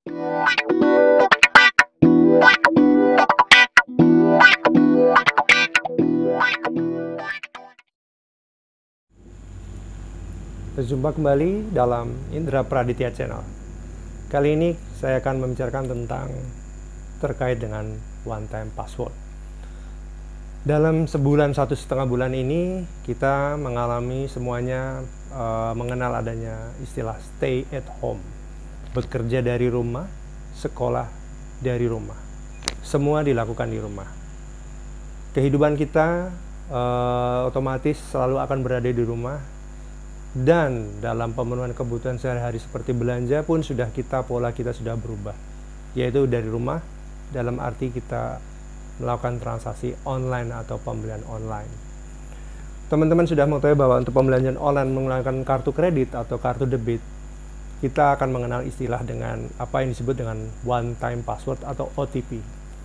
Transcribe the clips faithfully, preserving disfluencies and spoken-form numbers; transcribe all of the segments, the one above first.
Berjumpa kembali dalam Indra Praditya Channel. Kali ini saya akan membicarakan tentang terkait dengan one time password. Dalam sebulan, satu setengah bulan ini, kita mengalami semuanya uh, mengenal adanya istilah stay at home. Bekerja dari rumah, sekolah dari rumah. Semua dilakukan di rumah. Kehidupan kita uh, otomatis selalu akan berada di rumah. Dan dalam pemenuhan kebutuhan sehari-hari seperti belanja pun sudah kita, pola kita sudah berubah, yaitu dari rumah, dalam arti kita melakukan transaksi online atau pembelian online. Teman-teman sudah mengetahui bahwa untuk pembelian online menggunakan kartu kredit atau kartu debit, kita akan mengenal istilah dengan apa yang disebut dengan one time password atau O T P.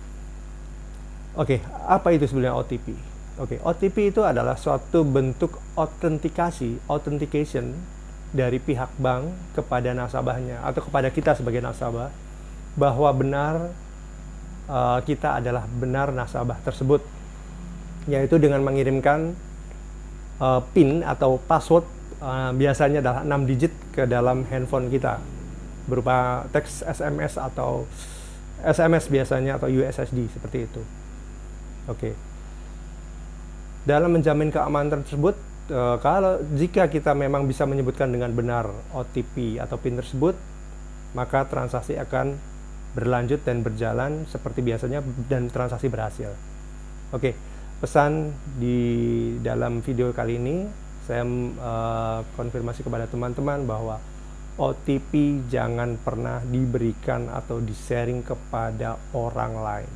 Oke, apa itu sebenarnya O T P? Oke, O T P itu adalah suatu bentuk autentikasi, authentication dari pihak bank kepada nasabahnya atau kepada kita sebagai nasabah bahwa benar uh, kita adalah benar nasabah tersebut, yaitu dengan mengirimkan uh, PIN atau password uh, biasanya adalah enam digit ke dalam handphone kita berupa teks S M S atau S M S biasanya atau U S S D seperti itu. Oke. Dalam menjamin keamanan tersebut, e, kalau jika kita memang bisa menyebutkan dengan benar O T P atau PIN tersebut, maka transaksi akan berlanjut dan berjalan seperti biasanya dan transaksi berhasil. Oke, pesan di dalam video kali ini saya e, konfirmasi kepada teman-teman bahwa O T P jangan pernah diberikan atau di-sharing kepada orang lain.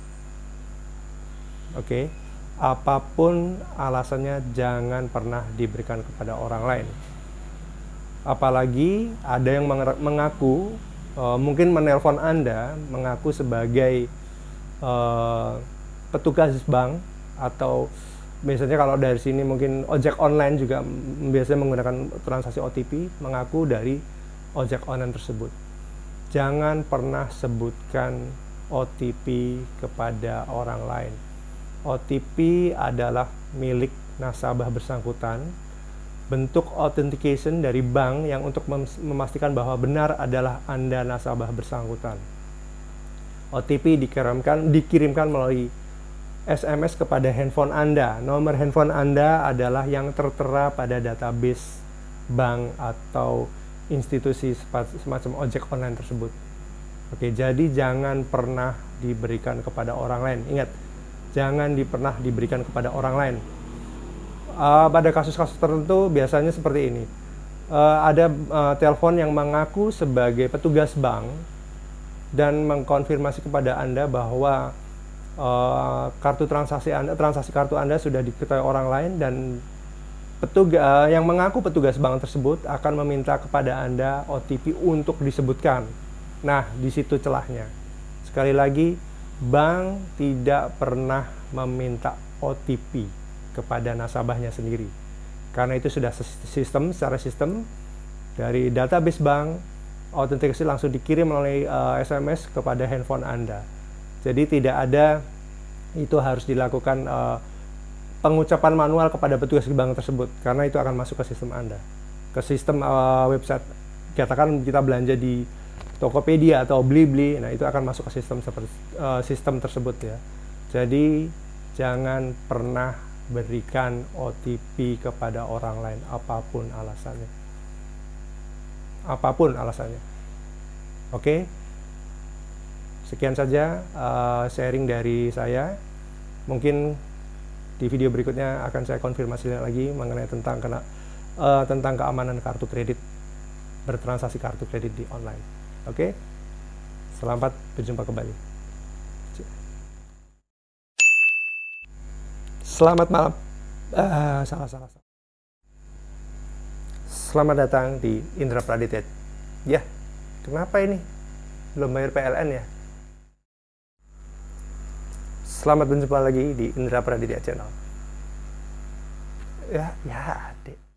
Oke. Apapun alasannya, jangan pernah diberikan kepada orang lain. Apalagi ada yang mengaku, uh, mungkin menelpon Anda, mengaku sebagai uh, petugas bank, atau biasanya kalau dari sini mungkin ojek online juga biasanya menggunakan transaksi O T P, mengaku dari ojek online tersebut. Jangan pernah sebutkan O T P kepada orang lain. O T P adalah milik nasabah bersangkutan, bentuk authentication dari bank yang untuk memastikan bahwa benar adalah Anda nasabah bersangkutan. O T P dikirimkan, dikirimkan melalui S M S kepada handphone Anda. Nomor handphone Anda adalah yang tertera pada database bank atau institusi semacam ojek online tersebut. Oke, jadi jangan pernah diberikan kepada orang lain. Ingat, jangan di, pernah diberikan kepada orang lain. Uh, pada kasus-kasus tertentu biasanya seperti ini. Uh, ada uh, telepon yang mengaku sebagai petugas bank dan mengkonfirmasi kepada Anda bahwa uh, kartu transaksi Anda, transaksi kartu Anda sudah diketahui orang lain, dan petugas uh, yang mengaku petugas bank tersebut akan meminta kepada Anda O T P untuk disebutkan. Nah, di situ celahnya. Sekali lagi, bank tidak pernah meminta O T P kepada nasabahnya sendiri, karena itu sudah sistem secara sistem dari database bank, autentikasi langsung dikirim melalui uh, S M S kepada handphone Anda. Jadi tidak ada itu harus dilakukan uh, pengucapan manual kepada petugas bank tersebut, karena itu akan masuk ke sistem Anda, ke sistem uh, website. Katakan kita belanja di Tokopedia atau Blibli, nah itu akan masuk ke sistem seperti uh, sistem tersebut ya. Jadi jangan pernah berikan O T P kepada orang lain, apapun alasannya. Apapun alasannya. Oke. Sekian saja uh, sharing dari saya. Mungkin di video berikutnya akan saya konfirmasi lagi mengenai tentang kena, uh, tentang keamanan kartu kredit, bertransaksi kartu kredit di online. Oke, selamat berjumpa kembali. Selamat malam. Uh, salah, salah, salah. Selamat datang di Indra Praditya. Ya, kenapa ini belum bayar P L N ya? Selamat berjumpa lagi di Indra Praditya Channel. Ya, ya, adik.